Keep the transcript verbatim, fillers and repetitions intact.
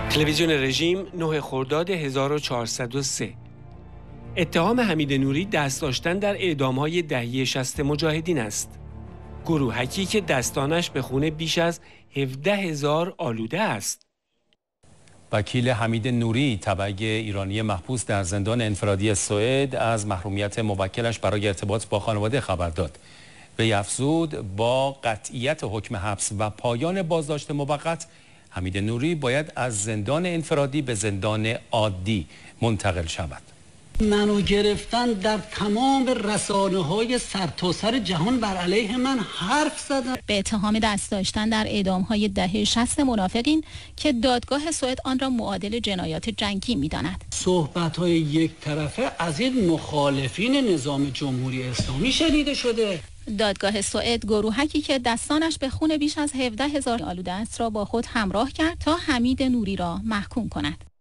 تلویزیون رژیم نه خرداد هزار و چهارصد و سه. اتهام حمید نوری دست داشتن در اعدام‌های دهه شصت مجاهدین است. گروهکی که دستانش به خون بیش از هفده هزار آلوده است. وکیل حمید نوری، تبع ایرانی محبوس در زندان انفرادی سوئد، از محرومیت موکلش برای ارتباط با خانواده خبر داد. وی افزود با قطعیت حکم حبس و پایان بازداشت موقت، حمید نوری باید از زندان انفرادی به زندان عادی منتقل شود. منو گرفتن در تمام رسانه‌های سرتاسر جهان بر علیه من حرف زدن به اتهام دست داشتن در اعدام‌های دهه شصت منافقین که دادگاه سوئد آن را معادل جنایات جنگی می‌داند. صحبت‌های یک طرفه از این مخالفین نظام جمهوری اسلامی شنیده شده. دادگاه سوئد گروهکی که دستانش به خون بیش از هفده هزار آلوده است را با خود همراه کرد تا حمید نوری را محکوم کند.